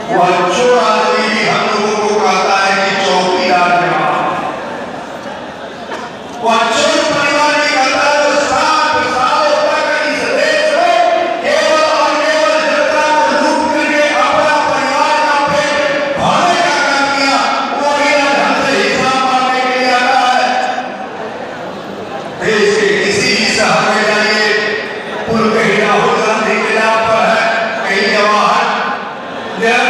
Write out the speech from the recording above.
वो अच्छो आदमी भी हम लोगों को कहता है कि चौकीदार जवान, वो अच्छो परिवार भी कहता है तो 60 सालों तक इस देश में केवल और केवल जनता को लूट करके अपना परिवार का पेट भरने का काम किया, वो बिना ढंग से हिसाब मारने के लिए आता है। देश के किसी भी शहर में जाइए, पुल कहीं राहुल गांधी के नाम पर है, कहीं जवाहर